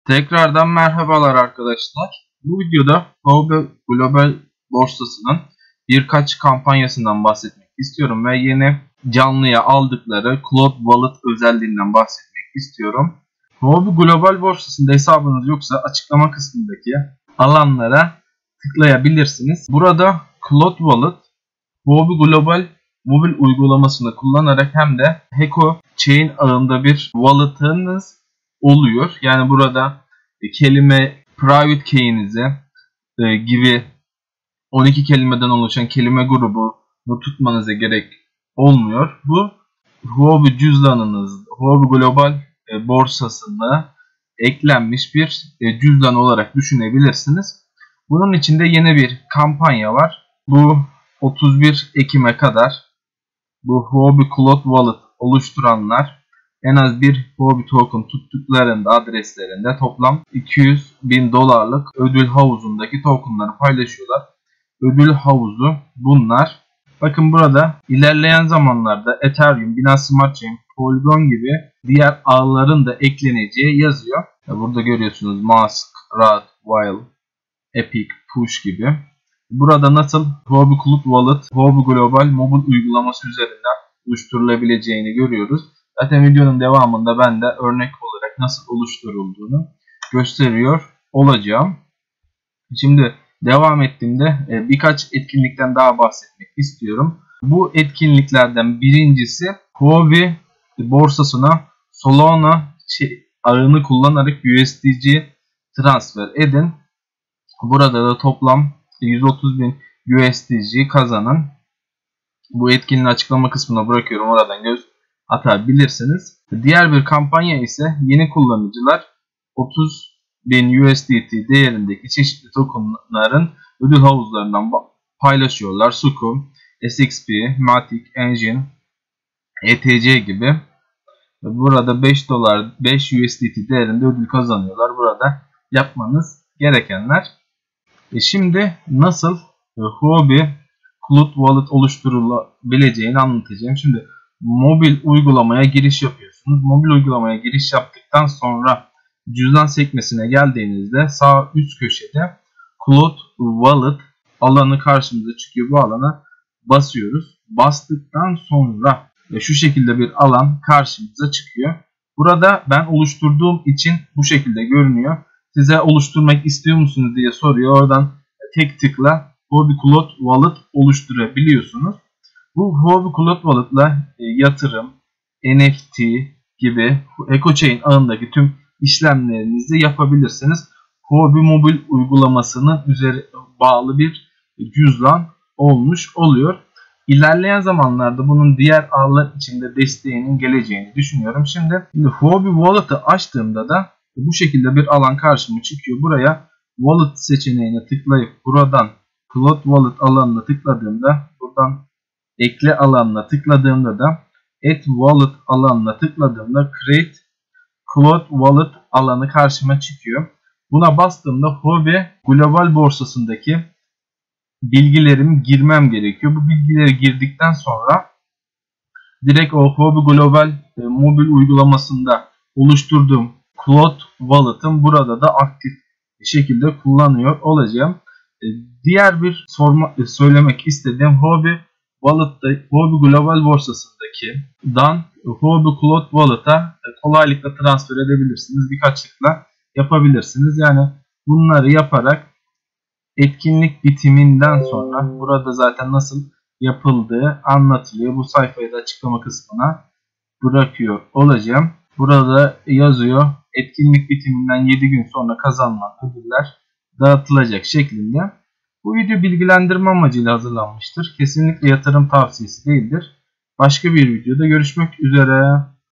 Tekrardan merhabalar arkadaşlar. Bu videoda Huobi Global borsasının birkaç kampanyasından bahsetmek istiyorum ve yeni canlıya aldıkları Cloud Wallet özelliğinden bahsetmek istiyorum. Huobi Global borsasında hesabınız yoksa açıklama kısmındaki alanlara tıklayabilirsiniz. Burada Cloud Wallet, Huobi Global mobil uygulamasını kullanarak hem de Heko Chain ağında bir wallet'ınız oluyor. Yani burada kelime private key'inizi gibi 12 kelimeden oluşan kelime grubunu tutmanıza gerek olmuyor. Bu Huobi cüzdanınız, Huobi Global borsasında eklenmiş bir cüzdan olarak düşünebilirsiniz. Bunun içinde yeni bir kampanya var. Bu 31 Ekim'e kadar bu Huobi Cloud Wallet oluşturanlar en az bir Huobi token tuttuklarında adreslerinde toplam $200.000 ödül havuzundaki tokenları paylaşıyorlar. Ödül havuzu bunlar. Bakın burada ilerleyen zamanlarda Ethereum, Binance Smart Chain, Polygon gibi diğer ağların da ekleneceği yazıyor. Burada görüyorsunuz Mask, Rad, While, Epic, Push gibi. Burada nasıl Huobi Cloud Wallet, Huobi Global mobil uygulaması üzerinden oluşturulabileceğini görüyoruz. Zaten videonun devamında ben de örnek olarak nasıl oluşturulduğunu gösteriyor olacağım. Şimdi devam ettiğimde birkaç etkinlikten daha bahsetmek istiyorum. Bu etkinliklerden birincisi Huobi borsasına Solana ağını kullanarak USDC transfer edin. Burada da toplam 130.000 USDC kazanın. Bu etkinliğin açıklama kısmına bırakıyorum. Oradan göz atabilirsiniz. Diğer bir kampanya ise yeni kullanıcılar 30.000 USDT değerindeki çeşitli tokenların ödül havuzlarından paylaşıyorlar. Suku, SXP, Matic, Engine, ETC gibi. Burada 5 USDT değerinde ödül kazanıyorlar. Burada yapmanız gerekenler. Şimdi nasıl Huobi Cloud Wallet oluşturulabileceğini anlatacağım. Şimdi mobil uygulamaya giriş yapıyorsunuz. Mobil uygulamaya giriş yaptıktan sonra cüzdan sekmesine geldiğinizde sağ üst köşede Cloud Wallet alanı karşımıza çıkıyor. Bu alana basıyoruz. Bastıktan sonra şu şekilde bir alan karşımıza çıkıyor. Burada ben oluşturduğum için bu şekilde görünüyor. Size oluşturmak istiyor musunuz diye soruyor. Oradan tek tıkla Huobi Cloud Wallet oluşturabiliyorsunuz. Bu Huobi Cloud Wallet ile yatırım, NFT gibi EcoChain ağındaki tüm işlemlerinizi yapabilirsiniz. Huobi mobil uygulamasının üzeri bağlı bir cüzdan olmuş oluyor. İlerleyen zamanlarda bunun diğer ağlar içinde desteğinin geleceğini düşünüyorum. Şimdi Huobi Wallet'ı açtığımda da bu şekilde bir alan karşıma çıkıyor. Buraya Wallet seçeneğine tıklayıp buradan Cloud Wallet alanına tıkladığımda, buradan ekle alanına tıkladığımda da Add Wallet alanına tıkladığımda Create Cloud Wallet alanı karşıma çıkıyor. Buna bastığımda Huobi Global borsasındaki bilgilerimi girmem gerekiyor. Bu bilgileri girdikten sonra direkt o Huobi Global mobil uygulamasında oluşturduğum Cloud Wallet'ın burada da aktif şekilde kullanıyor olacağım. Diğer bir söylemek istediğim Huobi Wallet'ta Huobi Global borsasındaki Huobi Cloud Wallet'a kolaylıkla transfer edebilirsiniz. Birkaç tıkla yapabilirsiniz. Yani bunları yaparak etkinlik bitiminden sonra burada zaten nasıl yapıldığı anlatılıyor. Bu sayfayı da açıklama kısmına bırakıyor olacağım. Burada yazıyor. Etkinlik bitiminden 7 gün sonra kazanılan ödüller dağıtılacak şeklinde. Bu video bilgilendirme amacıyla hazırlanmıştır. Kesinlikle yatırım tavsiyesi değildir. Başka bir videoda görüşmek üzere.